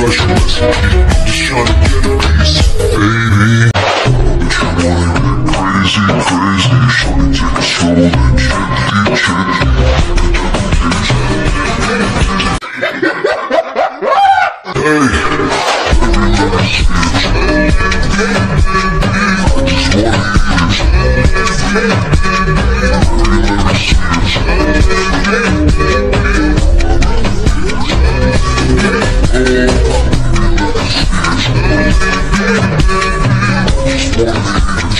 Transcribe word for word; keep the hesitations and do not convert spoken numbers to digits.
special recipe. I'm just trying to get a piece, baby. But you wanna get crazy, crazy. Shorty take a stroll and gently, gently. Hey, every little speech. I just wanna eat it. Every little speech. Oh, every little speech. I just wanna eat it.